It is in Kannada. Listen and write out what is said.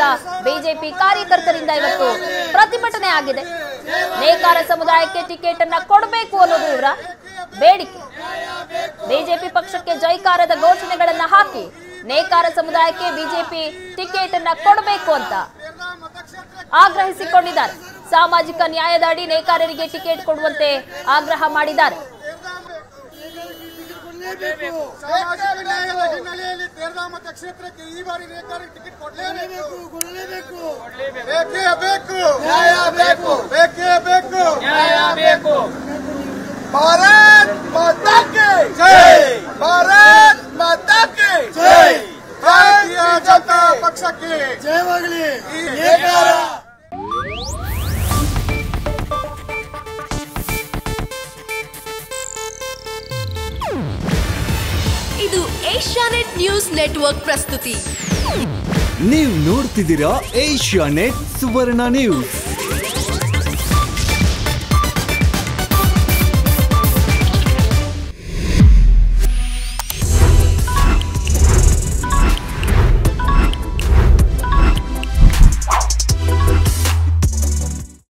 ಬಿಜೆಪಿ ಕಾರ್ಯಕರ್ತರಿಂದ ಇವತ್ತು ಪ್ರತಿಭಟನೆ ಆಗಿದೆ. ನೇಕಾರ ಸಮುದಾಯಕ್ಕೆ ಟಿಕೆಟ್ ಅನ್ನ ಕೊಡಬೇಕು ಅನ್ನೋದು ಇವರ ಬೇಡಿಕೆ. ಬಿಜೆಪಿ ಪಕ್ಷಕ್ಕೆ ಜೈಕಾರದ ಘೋಷಣೆಗಳನ್ನ ಹಾಕಿ ನೇಕಾರ ಸಮುದಾಯಕ್ಕೆ ಬಿಜೆಪಿ ಟಿಕೆಟ್ ಅನ್ನ ಕೊಡಬೇಕು ಅಂತ ಆಗ್ರಹಿಸಿಕೊಂಡಿದ್ದಾರೆ. ಸಾಮಾಜಿಕ ನ್ಯಾಯದ ಅಡಿ ನೇಕಾರರಿಗೆ ಟಿಕೆಟ್ ಕೊಡುವಂತೆ ಆಗ್ರಹ ಮಾಡಿದ್ದಾರೆ. ಸಾಮಾಜಿಕ ನ್ಯಾಯದ ಹಿನ್ನೆಲೆಯಲ್ಲಿ ತೇರದಾಮ ಕ್ಷೇತ್ರಕ್ಕೆ ಈ ಬಾರಿ ನೇಕಾರರಿಗೆ ಟಿಕೆಟ್ ಕೊಡಲೇಬೇಕು. ಬೇಕೇ ಬೇಕು, ನ್ಯಾಯ ಬೇಕು, ಬೇಕೇ ಬೇಕು, ನ್ಯಾಯ ಬೇಕು. ಭಾರತ್ ಮಾತಾ ಕಿ ಜೈ, ಭಾರತ್ ಮಾತಾ ಕಿ ಜೈ, ಭಾರತೀಯ ಜನತಾ ಪಕ್ಷಕ್ಕೆ ಜಯವಾಗಲಿ. ಇದು ಏಷ್ಯಾನೆಟ್ ನ್ಯೂಸ್ ನೆಟ್ವರ್ಕ್ ಪ್ರಸ್ತುತಿ. ನೀವು ನೋಡ್ತಿದ್ದೀರಾ ಏಷ್ಯಾನೆಟ್ ಸುವರ್ಣ ನ್ಯೂಸ್.